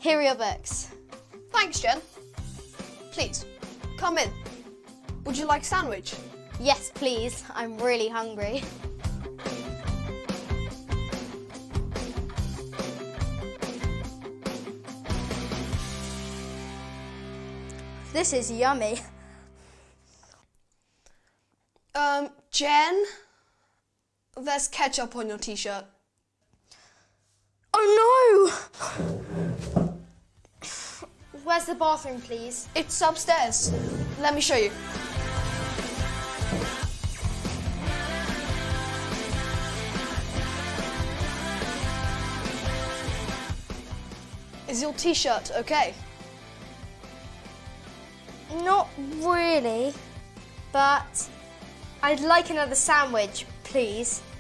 Here are your books. Thanks, Jen. Please, come in. Would you like a sandwich? Yes, please. I'm really hungry. This is yummy. Jen, there's ketchup on your t-shirt. Oh no! Where's the bathroom, please? It's upstairs. Let me show you. Is your t-shirt okay? Not really, but I'd like another sandwich, please.